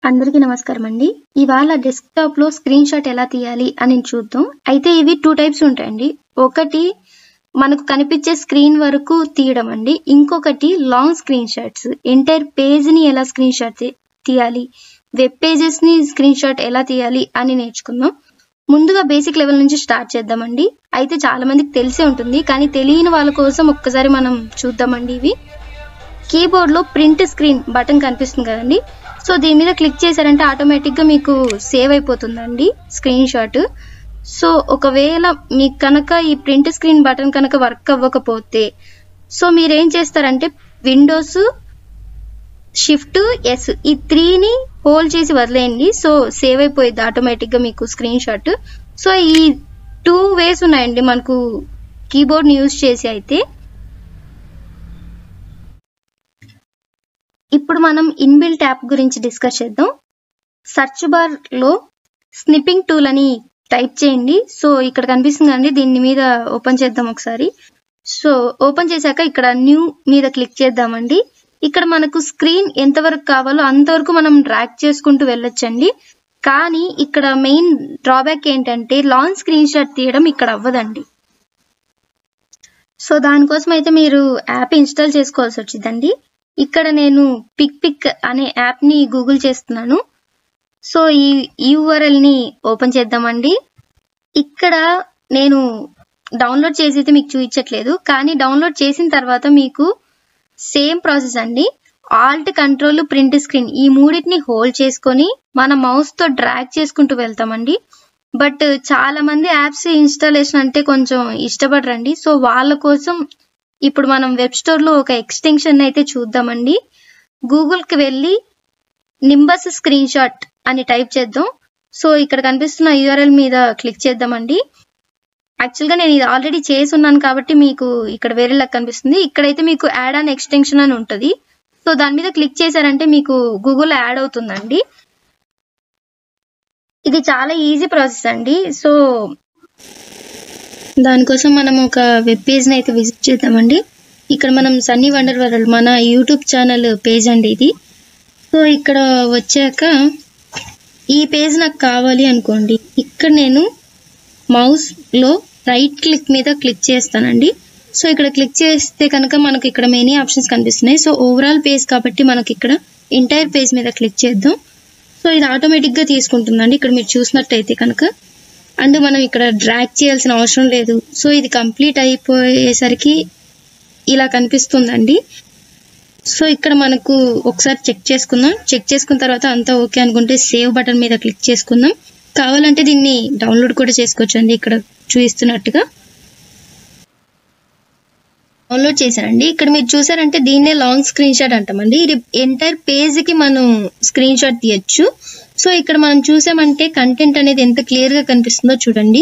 అందరికీ నమస్కారం అండి. ఇవాళ డెస్క్‌టాప్ లో స్క్రీన్ షాట్ ఎలా తీయాలి అని చూద్దాం. అయితే ఇవి 2 టైప్స్ ఉంటాయండి. ఒకటి మనకు కనిపించే స్క్రీన్ వరకు తీయడం అండి. ఇంకొకటి long screen shots. Entire page ని ఎలా స్క్రీన్ షాట్ తీయాలి, వెబ్ పేజెస్ ని స్క్రీన్ షాట్ ఎలా తీయాలి అని నేర్చుకుందాం. ముందుగా బేసిక్ లెవెల్ నుంచి స్టార్ట్ చేద్దామండి. అయితే చాలా మందికి తెలిసే ఉంటుంది, కానీ తెలియని వాళ్ళ కోసం ఒక్కసారి మనం చూద్దామండి. ఇవి కీబోర్డ్ లో ప్రింట్ స్క్రీన్ బటన్ కనిపిస్తుంది కదండి. సో దీని మీద క్లిక్ చేశారంటే ఆటోమేటిక్ గా మీకు సేవ్ అయిపోతుందండి స్క్రీన్ షాట్. సో ఒకవేళ మీకు కనుక ఈ ప్రింట్ స్క్రీన్ బటన్ కనుక వర్క్ అవ్వకపోతే సో మీరు ఏం చేస్తారంటే విండోస్ షిఫ్ట్ ఎస్ ఈ 3ని హోల్డ్ చేసి వదిలేయండి. సో సేవ్ అయిపోయింది ఆటోమేటిక్ గా మీకు స్క్రీన్ షాట్. సో ఈ 2 వేస్ ఉన్నాయండి మనకు కీబోర్డ్ ని యూజ్ చేసి. అయితే ఇప్పుడు మనం ఇన్బిల్ట్ యాప్ గురించి డిస్కస్ చేద్దాం. సర్చ్ బార్ లో స్నిప్పింగ్ టూల్ అని టైప్ చేయండి. సో ఇక్కడ కనిపిస్తుంది అండి, దీని మీద ఓపెన్ చేద్దాం ఒకసారి. సో ఓపెన్ చేశాక ఇక్కడ న్యూ మీద క్లిక్ చేద్దామండి. ఇక్కడ మనకు స్క్రీన్ ఎంతవరకు కావాలో అంతవరకు మనం డ్రాగ్ చేసుకుంటూ వెళ్ళొచ్చండి. కానీ ఇక్కడ మెయిన్ డ్రాబ్యాక్ ఏంటంటే లాంగ్ స్క్రీన్ షాట్ తీయడం ఇక్కడ అవ్వదండి. సో దానికోసం అయితే మీరు యాప్ ఇన్స్టాల్ చేసుకోవాల్సి వచ్చిందండి. ఇక్కడ నేను పిక్ అనే యాప్ ని గూగుల్ చేస్తున్నాను. సో ఈ యూఆర్ఎల్ ని ఓపెన్ చేద్దామండి. ఇక్కడ నేను డౌన్లోడ్ చేసి అయితే మీకు చూపించట్లేదు, కానీ డౌన్లోడ్ చేసిన తర్వాత మీకు సేమ్ ప్రాసెస్ అండి. ఆల్ట్ కంట్రోల్ ప్రింట్ స్క్రీన్ ఈ మూడింటిని హోల్డ్ చేసుకొని మన మౌస్ తో డ్రాగ్ చేసుకుంటూ వెళ్తామండి. బట్ చాలా మంది యాప్స్ ఇన్స్టాలేషన్ అంటే కొంచెం ఇష్టపడరండి. సో వాళ్ళ కోసం ఇప్పుడు మనం వెబ్ స్టోర్ లో ఒక ఎక్స్టెన్షన్ అయితే చూద్దామండి. గూగుల్ కి వెళ్ళి నింబస్ స్క్రీన్ షాట్ అని టైప్ చేద్దాం. సో ఇక్కడ కనిపిస్తున్న యూఆర్ఎల్ మీద క్లిక్ చేద్దామండి. యాక్చువల్ గా నేను ఇది ఆల్రెడీ చేసి ఉన్నాను కాబట్టి మీకు ఇక్కడ వేరేలా కనిపిస్తుంది. ఇక్కడైతే మీకు యాడ్ ఆన్ ఎక్స్టెన్షన్ అని ఉంటుంది. సో దాని మీద క్లిక్ చేశారంటే మీకు గూగుల్ యాడ్ అవుతుందండి. ఇది చాలా ఈజీ ప్రాసెస్ అండి. సో దానికోసం మనం ఒక వెబ్ పేజ్ ని అయితే విజిట్ చేద్దామండి. ఇక్కడ మనం సన్నీ వండర్ వరల్డ్ మన యూట్యూబ్ ఛానల్ పేజ్ అండి ఇది. సో ఇక్కడ వచ్చాక ఈ పేజ్ నాకు కావాలి అనుకోండి, ఇక్కడ నేను మౌస్ లో రైట్ క్లిక్ మీద క్లిక్ చేస్తానండి. సో ఇక్కడ క్లిక్ చేస్తే కనుక మనకు ఇక్కడ మెనీ ఆప్షన్స్ కనిపిస్తున్నాయి. సో ఓవరాల్ పేజ్ కాబట్టి మనకి ఇక్కడ ఎంటైర్ పేజ్ మీద క్లిక్ చేద్దాం. సో ఇది ఆటోమేటిక్ గా తీసుకుంటుందండి ఇక్కడ మీరు చూసినట్టయితే కనుక. అండ్ మనం ఇక్కడ డ్రాగ్ చేయాల్సిన అవసరం లేదు. సో ఇది కంప్లీట్ అయిపోయేసరికి ఇలా కనిపిస్తుందండి. సో ఇక్కడ మనకు ఒకసారి చెక్ చేసుకుందాం. చెక్ చేసుకున్న తర్వాత అంతా ఓకే అనుకుంటే సేవ్ బటన్ మీద క్లిక్ చేసుకుందాం. కావాలంటే దీన్ని డౌన్లోడ్ కూడా చేసుకోవచ్చు అండి. ఇక్కడ చూపిస్తున్నట్టుగా డౌన్లోడ్ చేశానండి. ఇక్కడ మీరు చూసారంటే దీన్నే లాంగ్ స్క్రీన్ షాట్ అంటామండి. ఇది ఎంటైర్ పేజ్ కి మనం స్క్రీన్ షాట్ తీయచ్చు. సో ఇక్కడ మనం చూసామంటే కంటెంట్ అనేది ఎంత క్లియర్ గా కనిపిస్తుందో చూడండి.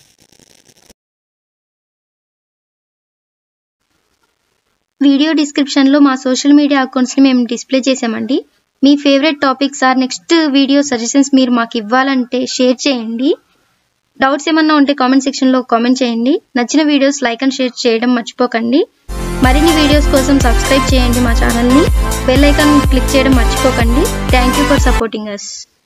వీడియో డిస్క్రిప్షన్ లో మా సోషల్ మీడియా అకౌంట్స్ ని మేము డిస్ప్లే చేసామండి. మీ favourite topics or next video suggestions మీరు మాకు ఇవ్వాలంటే షేర్ చేయండి. డౌట్స్ ఏమన్నా ఉంటే కామెంట్ సెక్షన్ లో కామెంట్ చేయండి. నచ్చిన వీడియోస్ లైక్ అండ్ షేర్ చేయడం మర్చిపోకండి. మరిన్ని వీడియోస్ కోసం సబ్స్క్రైబ్ చేయండి మా ఛానల్ ని. బెల్ ఐకాన్ క్లిక్ చేయడం మర్చిపోకండి. Thank you for supporting us.